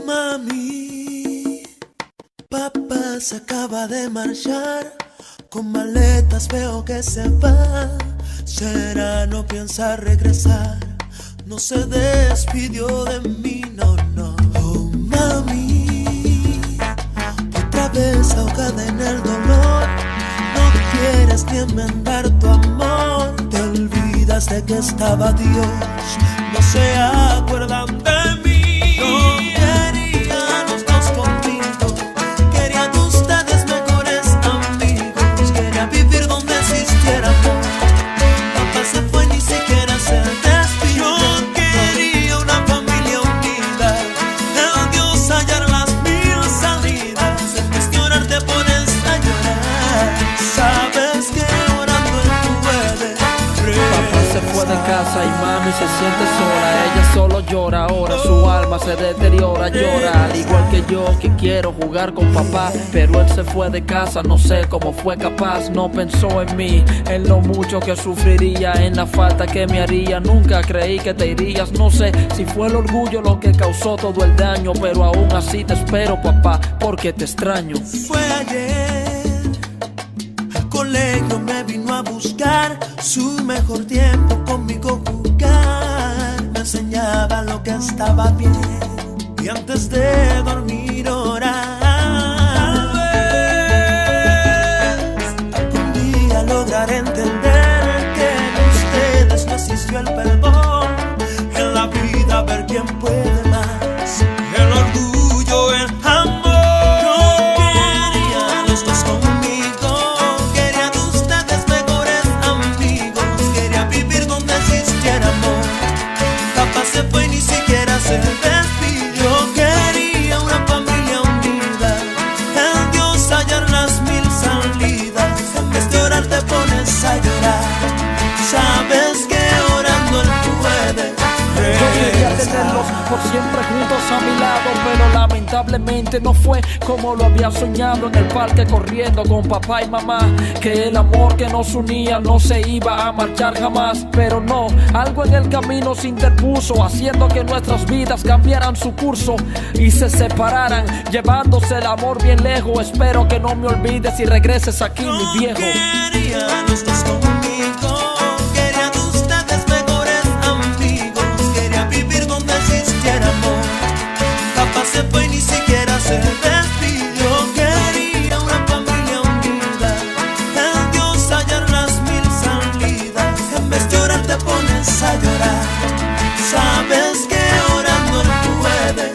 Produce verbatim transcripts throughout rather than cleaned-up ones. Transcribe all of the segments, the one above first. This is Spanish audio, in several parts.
Mami, papá se acaba de marchar, con maletas veo que se va. Será, no piensa regresar, no se despidió de mí, no, no. Oh mami, otra vez ahogada en el dolor, no quieres ni enmendar tu amor. Te olvidas de que estaba Dios, no se acuerdan de mí. No querían los dos conmigo, querían ustedes mejores amigos, querían vivir donde existiera amor. Papá se fue, ni siquiera se despidió. Yo quería una familia unida, en Dios hallar las mil salidas. En vez de orar te pones a llorar, sabes que orando él puede. Papá se fue de casa y mami se siente sola. Ella solo llora ahora, su alma se deteriora, llora al igual que yo, que quiero jugar con papá. Pero él se fue de casa, no sé cómo fue capaz. No pensó en mí, en lo mucho que sufriría, en la falta que me haría. Nunca creí que te irías, no sé si fue el orgullo lo que causó todo el daño. Pero aún así te espero, papá, porque te extraño. Fue ayer, al colegio me vino a buscar, su mejor tiempo conmigo jugar. Me enseñaba lo que estaba bien y antes de dormir orar. Tal vez algún día lograré entender que en ustedes no existió el perdón. En la vida ver quién puede más, el orgullo, el amor. Se despidió, quería una familia unida, en Dios hallar las mil salidas. En vez de orar te pones a llorar, sabes que orando él puede. Yo quería tenerlos por siempre juntos a mi lado, pero lamentablemente no fue como lo había soñado. En el parque corriendo con papá y mamá, que el amor que nos unía no se iba a marchar jamás. Pero no, algo en el camino se interpuso, haciendo que nuestras vidas cambiaran su curso y se separaran, llevándose el amor bien lejos. Espero que no me olvides y regreses aquí, no mi viejo. Quería los dos conmigo, querían ustedes mejores amigos, querían vivir donde existiera amor. Papá se fue y ni siquiera se despidió. Quería una familia unida, en Dios hallar las mil salidas. En vez de orar te pones a llorar, sabes que orando él puede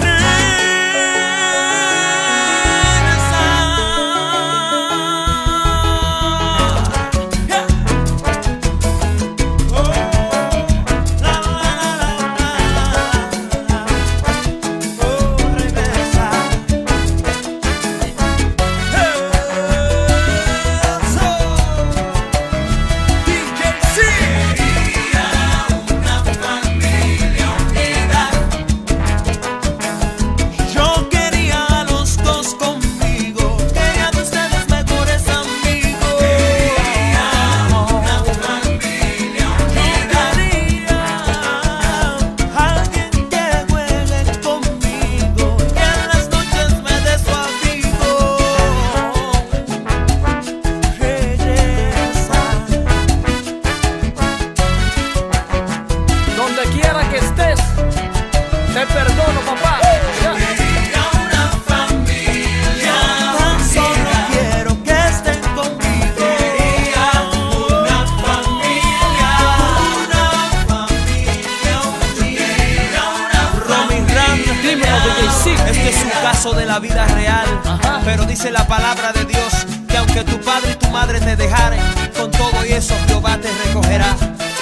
te perdono, papá. Quería una familia, tan solo quiero que estén conmigo. Quería una familia, una familia unida, una Romy Ram, dímelo, D J C. Este es un caso de la vida real. Ajá. Pero dice la palabra de Dios que aunque tu padre y tu madre te dejaren, con todo y eso Jehová te recogerá.